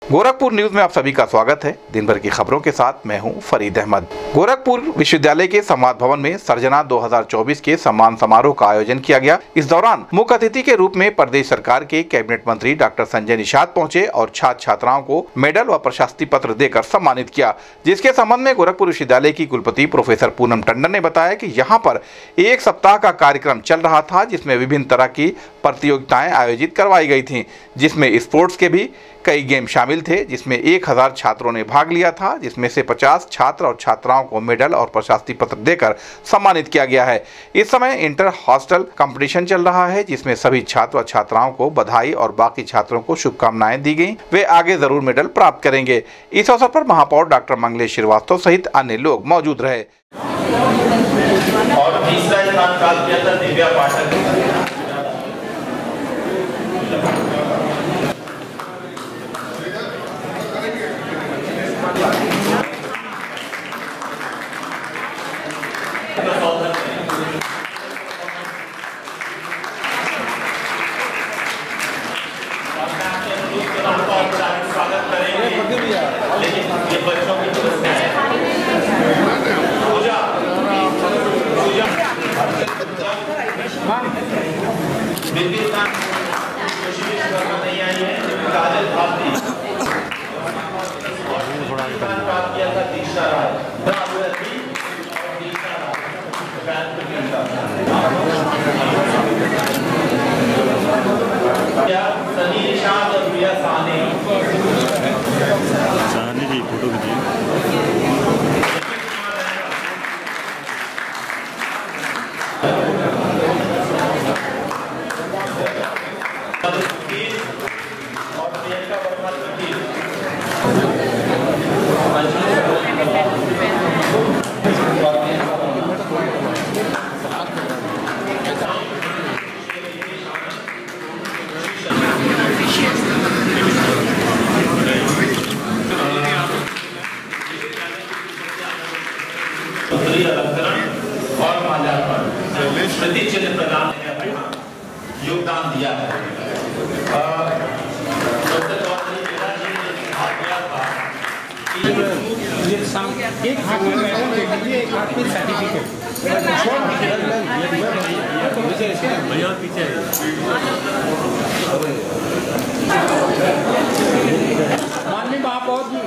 Gorakhpur news में आप सभी का स्वागत है। दिन भर की खबरों के साथ मैं हूं फरीद अहमद। गोरखपुर विश्वविद्यालय के संवाद भवन में सर्जना 2024 के सम्मान समारोह का आयोजन किया गया। इस दौरान मुख्य अतिथि के रूप में प्रदेश सरकार के कैबिनेट मंत्री डॉक्टर संजय निषाद पहुंचे और छात्र छात्राओं को मेडल व प्रशस्ति पत्र देकर सम्मानित किया, जिसके संबंध में गोरखपुर विश्वविद्यालय की कुलपति प्रोफेसर पूनम टंडन ने बताया कि यहाँ पर एक सप्ताह का कार्यक्रम चल रहा था, जिसमें विभिन्न तरह की प्रतियोगिताएं आयोजित करवाई गई थी, जिसमें स्पोर्ट्स के भी कई गेम शामिल थे, जिसमें 1000 छात्रों ने भाग लिया था, जिसमें से 50 छात्र और छात्राओं को मेडल और प्रशस्ति पत्र देकर सम्मानित किया गया है। इस समय इंटर हॉस्टल कंपटीशन चल रहा है, जिसमें सभी छात्र और छात्राओं को बधाई और बाकी छात्रों को शुभकामनाएं दी गई। वे आगे जरूर मेडल प्राप्त करेंगे। इस अवसर पर महापौर डॉक्टर मंगलेश श्रीवास्तव सहित अन्य लोग मौजूद रहे। और तीसरा स्थान प्राप्त किया था दिव्या पाठक। स्वागत करेंगे, लेकिन ये बच्चों की समस्या है। पूजा नहीं आई है। काजल भारती प्राप्त किया था दीक्षा राय। सनी निषाद और प्रिया साहनी जी फोटो और प्रियंका वर्मा और माल्यार्पण प्रतीक चिन्ह प्रदान योगदान दिया है। एक हाथ में मेडल दे दीजिए, एक हाथ में सर्टिफिकेट। माननीय महापौर जी,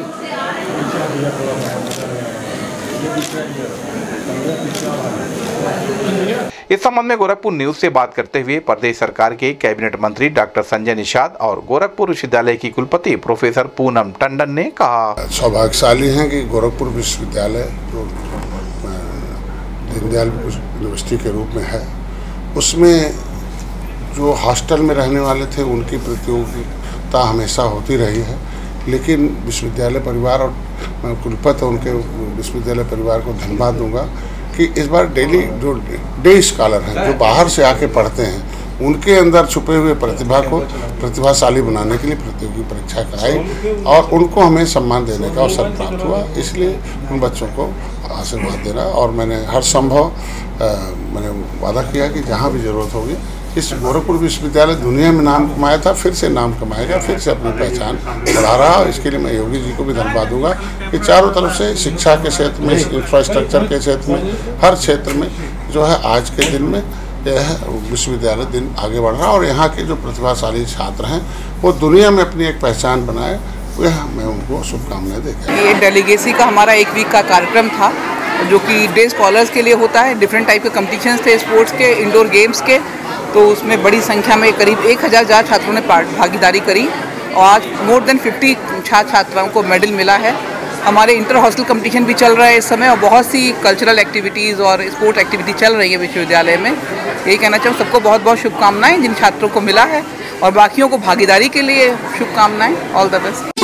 इस संबंध में गोरखपुर न्यूज से बात करते हुए प्रदेश सरकार के कैबिनेट मंत्री डॉक्टर संजय निषाद और गोरखपुर विश्वविद्यालय की कुलपति प्रोफेसर पूनम टंडन ने कहा, सौभाग्यशाली हैं कि गोरखपुर विश्वविद्यालय जो दीनदयाल यूनिवर्सिटी के रूप में है, उसमें जो हॉस्टल में रहने वाले थे उनकी प्रतियोगिता हमेशा होती रही है, लेकिन विश्वविद्यालय परिवार और कुलपति उनके विश्वविद्यालय परिवार को धन्यवाद दूंगा कि इस बार डेली जो डे स्कॉलर हैं, जो बाहर से आके पढ़ते हैं, उनके अंदर छुपे हुए प्रतिभा को प्रतिभाशाली बनाने के लिए प्रतियोगी परीक्षा कराई और उनको हमें सम्मान देने का अवसर प्राप्त हुआ। इसलिए उन बच्चों को आशीर्वाद देना और मैंने हर संभव मैंने वादा किया कि जहाँ भी जरूरत होगी, इस गोरखपुर विश्वविद्यालय दुनिया में नाम कमाया था, फिर से नाम कमाएगा, फिर से अपनी पहचान बढ़ा रहा। इसके लिए मैं योगी जी को भी धन्यवाद दूंगा कि चारों तरफ से शिक्षा के क्षेत्र में, इंफ्रास्ट्रक्चर के क्षेत्र में, हर क्षेत्र में जो है आज के दिन में यह विश्वविद्यालय दिन आगे बढ़ रहा और यहाँ के जो प्रतिभाशाली छात्र हैं वो दुनिया में अपनी एक पहचान बनाए, वह मैं उनको शुभकामनाएं देता हूं। ये डेलीगेसी का हमारा एक वीक का कार्यक्रम था, जो कि डे स्कॉलर्स के लिए होता है। डिफरेंट टाइप के कॉम्पिटिशन्स थे, स्पोर्ट्स के, इंडोर गेम्स के, तो उसमें बड़ी संख्या में करीब 1000 छात्रों ने भागीदारी करी और आज मोर देन 50 छात्र छात्राओं को मेडल मिला है। हमारे इंटर हॉस्टल कंपटीशन भी चल रहा है इस समय और बहुत सी कल्चरल एक्टिविटीज़ और स्पोर्ट एक्टिविटी चल रही है विश्वविद्यालय में। यही कहना चाहूँ, सबको बहुत बहुत शुभकामनाएं जिन छात्रों को मिला है और बाकियों को भागीदारी के लिए शुभकामनाएं। All the best.